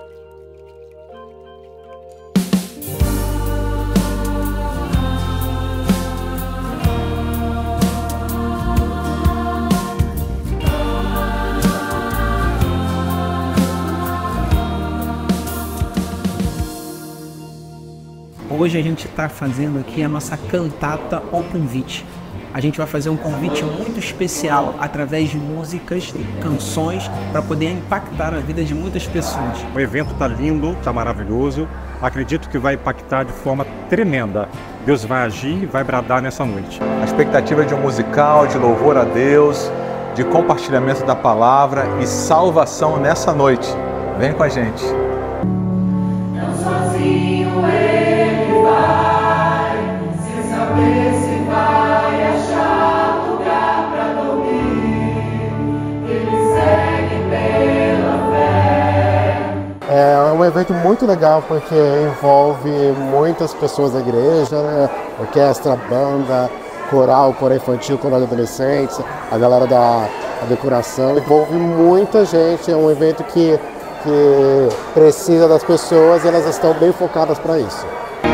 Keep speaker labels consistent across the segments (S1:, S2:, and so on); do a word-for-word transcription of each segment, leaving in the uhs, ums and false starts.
S1: Hoje a gente está fazendo aqui a nossa cantata ao convite. A gente vai fazer um convite muito especial através de músicas, canções, para poder impactar a vida de muitas pessoas.
S2: O evento está lindo, está maravilhoso. Acredito que vai impactar de forma tremenda. Deus vai agir e vai bradar nessa noite.
S3: A expectativa é de um musical, de louvor a Deus, de compartilhamento da palavra e salvação nessa noite. Vem com a gente.
S4: Não sozinho ele vai, sem saber se vai achar lugar para dormir. Ele segue pela fé.
S5: É um evento muito legal porque envolve muitas pessoas da igreja, né? Orquestra, banda, coral, coral infantil, coral de adolescentes, a galera da a decoração. Envolve muita gente, é um evento que que precisa das pessoas e elas estão bem focadas para isso.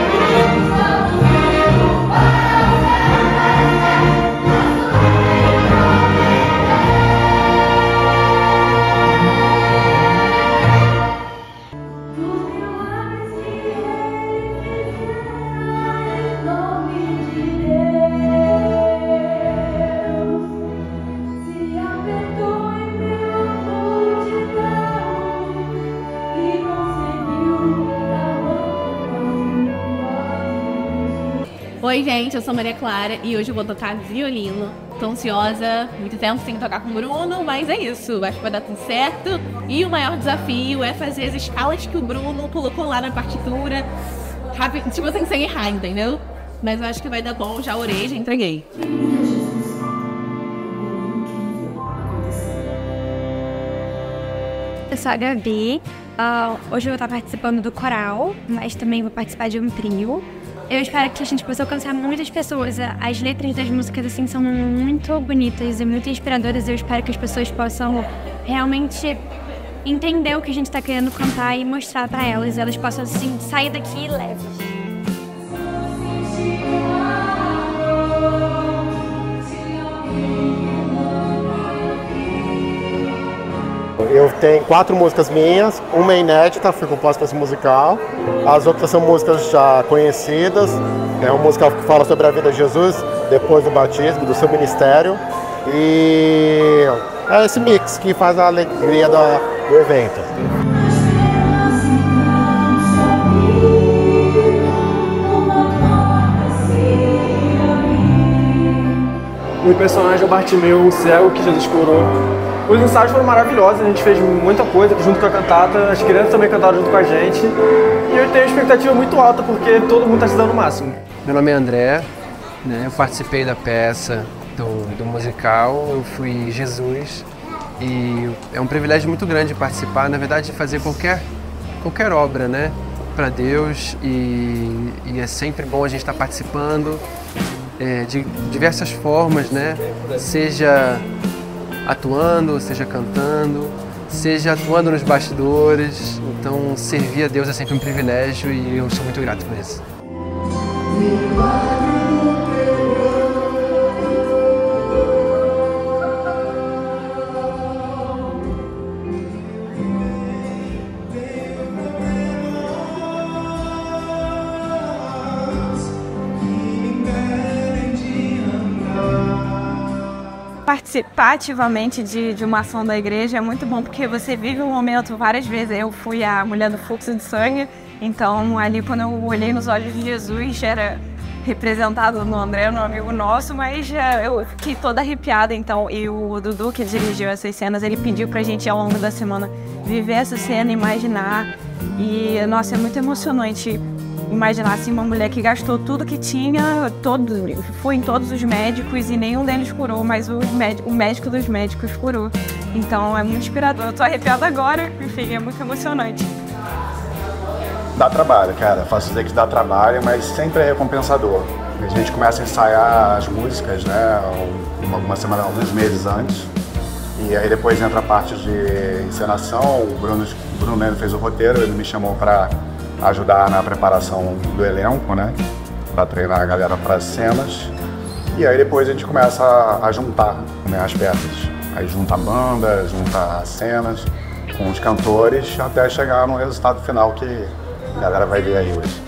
S6: Oi gente, eu sou Maria Clara e hoje eu vou tocar violino. Tô ansiosa, muito tempo sem tocar com o Bruno, mas é isso, acho que vai dar tudo certo. E o maior desafio é fazer as escalas que o Bruno colocou lá na partitura, rápido, tipo assim, sem errar, entendeu? Mas eu acho que vai dar bom, já orei, já entreguei.
S7: Eu sou a Gabi, uh, hoje eu vou estar participando do coral, mas também vou participar de um trio. Eu espero que a gente possa alcançar muitas pessoas. As letras das músicas assim são muito bonitas e muito inspiradoras. Eu espero que as pessoas possam realmente entender o que a gente está querendo cantar e mostrar para elas. Elas possam assim sair daqui leves.
S5: Eu tenho quatro músicas minhas, uma é inédita, foi composta para esse musical. As outras são músicas já conhecidas. É um musical que fala sobre a vida de Jesus, depois do batismo, do seu ministério. E é esse mix que faz a alegria do, do evento.
S8: O personagem é o Bartimeu, o cego que Jesus curou. Os ensaios foram maravilhosos, a gente fez muita coisa junto com a cantata, as crianças também cantaram junto com a gente. E eu tenho uma expectativa muito alta porque todo mundo está se dando o máximo.
S9: Meu nome é André, né? Eu participei da peça, do, do musical, eu fui Jesus. E é um privilégio muito grande participar, na verdade, de fazer qualquer, qualquer obra, né? Para Deus. E, e é sempre bom a gente estar participando é, de diversas formas, né? Seja atuando, seja cantando, seja atuando nos bastidores. Então, servir a Deus é sempre um privilégio e eu sou muito grato por isso.
S10: Participar ativamente de, de uma ação da igreja é muito bom porque você vive um momento várias vezes. Eu fui a mulher do fluxo de sangue, então ali quando eu olhei nos olhos de Jesus era representado no André, no amigo nosso, mas já, eu fiquei toda arrepiada. Então, e o Dudu, que dirigiu essas cenas, ele pediu pra gente ao longo da semana viver essa cena, imaginar. E nossa, é muito emocionante imaginar assim, uma mulher que gastou tudo que tinha, todo, foi em todos os médicos e nenhum deles curou, mas o médico, o médico dos médicos curou. Então é muito inspirador. Eu tô arrepiada agora, enfim, é muito emocionante.
S11: Dá trabalho, cara. Faço dizer que dá trabalho, mas sempre é recompensador. A gente começa a ensaiar as músicas, né, uma, uma semana, alguns meses antes. E aí depois entra a parte de encenação, o Bruno, o Bruno Leno fez o roteiro, ele me chamou para ajudar na preparação do elenco, né? Para treinar a galera para as cenas. E aí depois a gente começa a, a juntar, né, as peças. Aí junta a banda, junta as cenas com os cantores até chegar no resultado final que a galera vai ver aí hoje.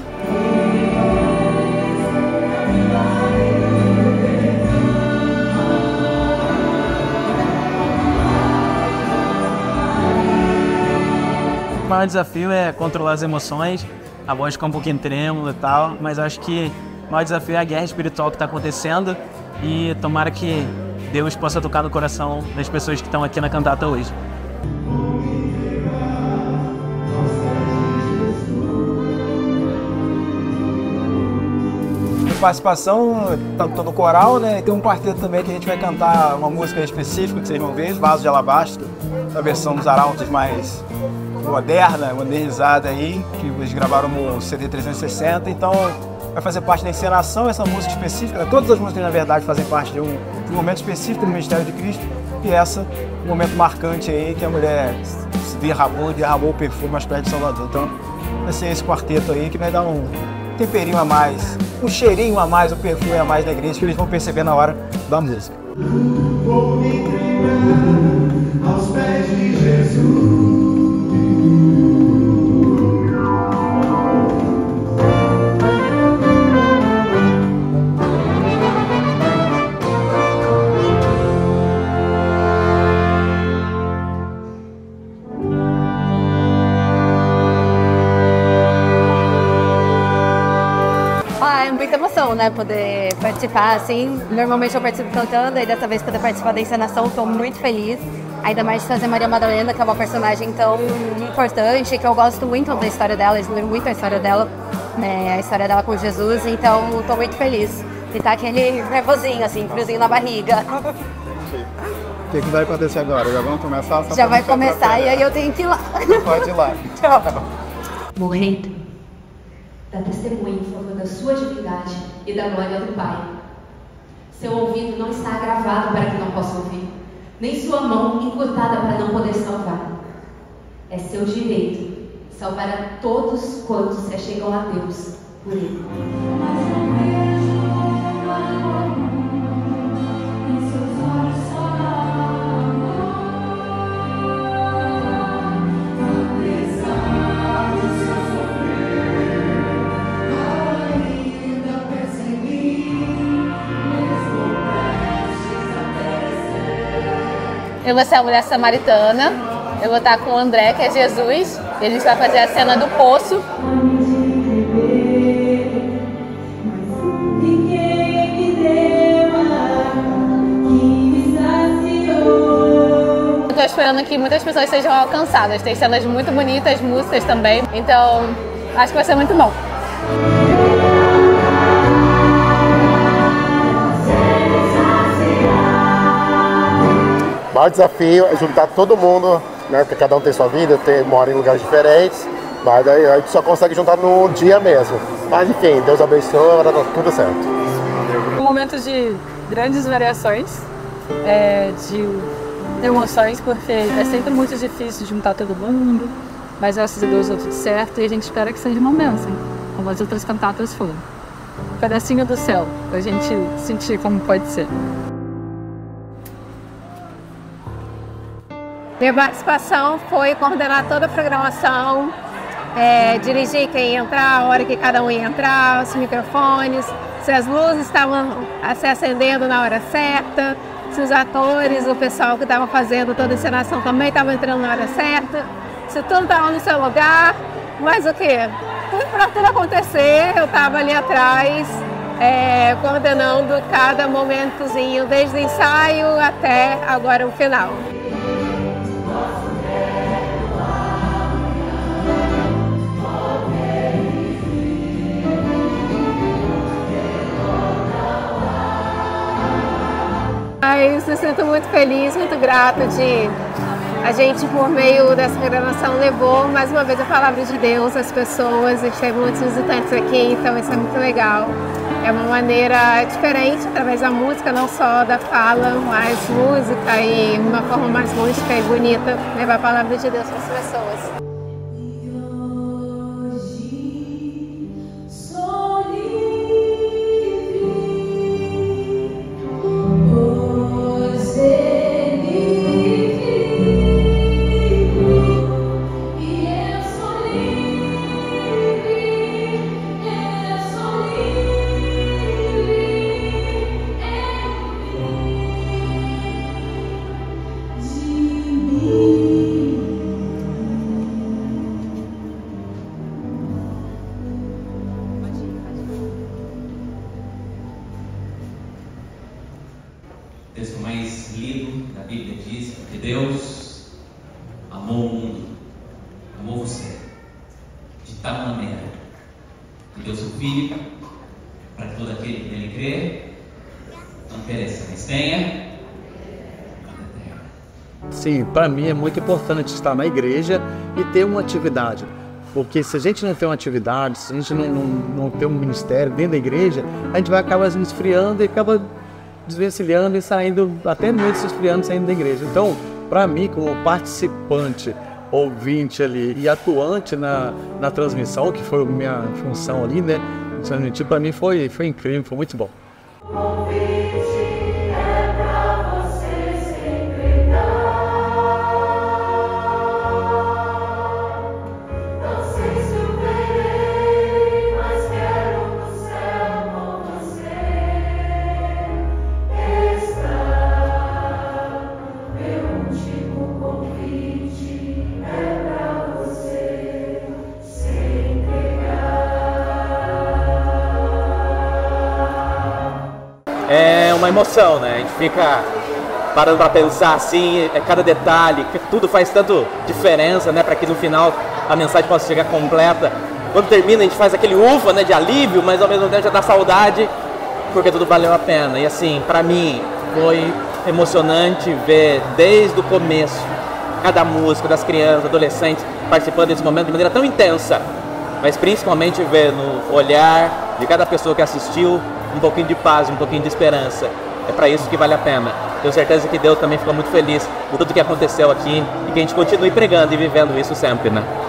S1: O maior desafio é controlar as emoções, a voz fica um pouquinho trêmula e tal, mas acho que o maior desafio é a guerra espiritual que está acontecendo e tomara que Deus possa tocar no coração das pessoas que estão aqui na cantata hoje.
S8: Participação, tanto no coral, né? E tem um quarteto também que a gente vai cantar uma música específica que vocês vão ver, Vaso de Alabastro, a versão dos arautos mais moderna, modernizada aí, que eles gravaram no C D trezentos e sessenta, então vai fazer parte da encenação essa música específica. Todas as músicas, na verdade, fazem parte de um, de um momento específico do Ministério de Cristo, e essa, um momento marcante aí, que a mulher se derramou, derramou o perfume aos pés de Salvador. Então vai ser esse quarteto aí que vai dar um temperinho a mais, um cheirinho a mais, um perfume a mais da igreja, que eles vão perceber na hora da música.
S4: Vou me entregar aos pés de Jesus.
S12: Muita emoção, né? Poder participar, assim. Normalmente eu participo cantando e dessa vez poder participar da encenação, estou muito feliz. Ainda mais de fazer Maria Madalena, que é uma personagem tão importante, que eu gosto muito da história dela, admiro muito a história dela, né? A história dela com Jesus, então estou muito feliz. E tá aquele nervosinho, assim, friozinho na barriga.
S11: O que, que vai acontecer agora? Já vamos começar?
S12: Já vai começar e aí eu tenho que ir lá.
S11: Pode ir lá.
S12: Tchau.
S13: Morrendo, dá testemunho em favor da sua divindade e da glória do Pai. Seu ouvido não está agravado para que não possa ouvir, nem sua mão encurtada para não poder salvar. É seu direito salvar a todos quantos se achegam a Deus por Ele.
S6: Eu vou ser a mulher samaritana, eu vou estar com o André, que é Jesus, e a gente vai fazer a cena do poço. Eu estou esperando que muitas pessoas sejam alcançadas, tem cenas muito bonitas, músicas também, então acho que vai ser muito bom.
S5: O maior desafio é juntar todo mundo, né? Porque cada um tem sua vida, tem, mora em lugares diferentes, mas daí a gente só consegue juntar no dia mesmo. Mas enfim, Deus abençoe, vai dar tudo certo.
S14: Um momento de grandes variações, é, de emoções, porque é sempre muito difícil juntar todo mundo, mas graças a Deus deu tudo certo e a gente espera que seja uma bênção, como as outras cantatas foram. Um pedacinho do céu, pra gente sentir como pode ser.
S15: Minha participação foi coordenar toda a programação, é, dirigir quem ia entrar, a hora que cada um ia entrar, os microfones, se as luzes estavam se acendendo na hora certa, se os atores, o pessoal que estava fazendo toda a encenação também estava entrando na hora certa, se tudo estava no seu lugar, mas o quê? Para tudo acontecer, eu estava ali atrás, é, coordenando cada momentozinho, desde o ensaio até agora o final. Mas eu sinto muito feliz, muito grata de a gente, por meio dessa programação, levou mais uma vez a palavra de Deus às pessoas. A gente teve muitos visitantes aqui, então isso é muito legal. É uma maneira diferente, através da música, não só da fala, mas música e uma forma mais lúdica e bonita, levar a palavra de Deus para as pessoas.
S16: O texto mais lido da Bíblia diz que Deus amou o mundo, amou você, de tal maneira que deu seu Filho para que todo aquele que nele crê não pereça, mas tenha.
S17: Sim, para mim é muito importante estar na igreja e ter uma atividade. Porque se a gente não tem uma atividade, se a gente não, não, não tem um ministério dentro da igreja, a gente vai acabar se esfriando e acaba desvencilhando e saindo, até mesmo se esfriando, saindo da igreja. Então, para mim, como participante, ouvinte ali e atuante na, na transmissão, que foi a minha função ali, né? Transmitir, para mim foi, foi incrível, foi muito bom.
S18: É uma emoção, né? A gente fica parando para pensar assim, é cada detalhe, que tudo faz tanto diferença, né? Para que no final a mensagem possa chegar completa. Quando termina a gente faz aquele ufa, né? De alívio, mas ao mesmo tempo já dá saudade, porque tudo valeu a pena. E assim, para mim foi emocionante ver desde o começo cada música das crianças, adolescentes participando desse momento de maneira tão intensa, mas principalmente ver no olhar de cada pessoa que assistiu um pouquinho de paz, um pouquinho de esperança. É para isso que vale a pena. Tenho certeza que Deus também ficou muito feliz por tudo que aconteceu aqui e que a gente continue pregando e vivendo isso sempre, né?